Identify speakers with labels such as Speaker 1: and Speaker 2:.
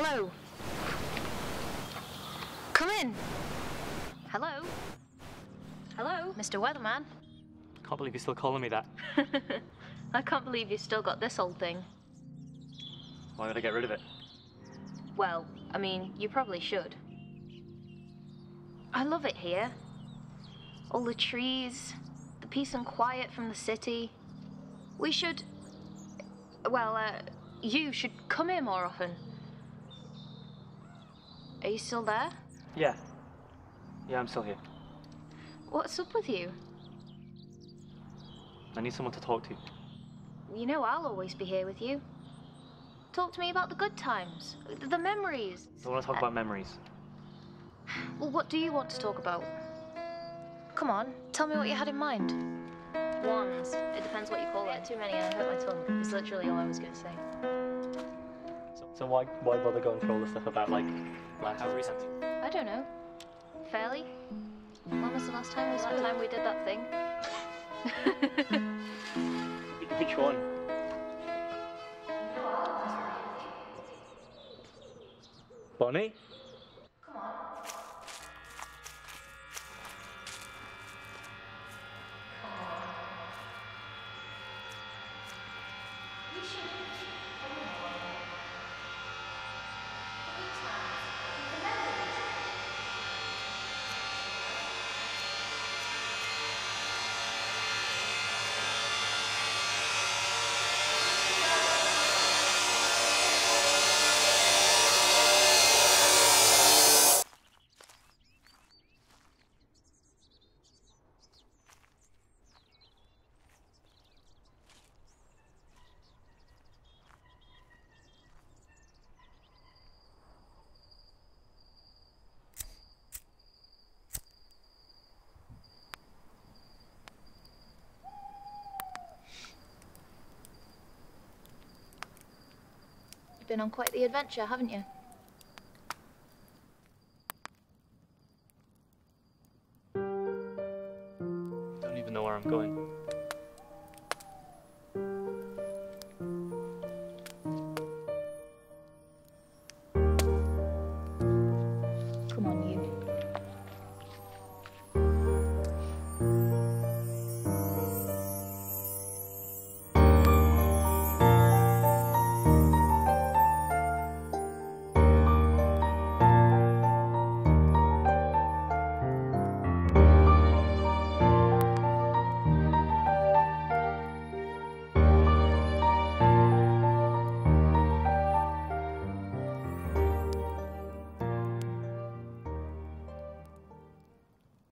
Speaker 1: Hello? Come in. Hello? Hello, Mr. Weatherman?
Speaker 2: Can't believe you're still calling me that.
Speaker 1: I can't believe you've still got this old thing.
Speaker 2: Why would I get rid of it?
Speaker 1: Well, I mean, you probably should. I love it here. All the trees, the peace and quiet from the city. We should... Well, you should come here more often. Are you still there?
Speaker 2: Yeah. Yeah, I'm still here.
Speaker 1: What's up with you?
Speaker 2: I need someone to talk to.
Speaker 1: You know I'll always be here with you. Talk to me about the good times, the memories.
Speaker 2: I want to talk about memories.
Speaker 1: Well, what do you want to talk about? Come on, tell me what you had in mind. Ones. It depends what you call it. Too many and I hurt my tongue. It's literally all I was going to say.
Speaker 2: So why bother going through all the stuff about, like how recent?
Speaker 1: I don't know. Fairly? When was the last time we did that thing?
Speaker 2: Which one? Bonnie?
Speaker 1: Come on. You've been on quite the adventure, haven't you?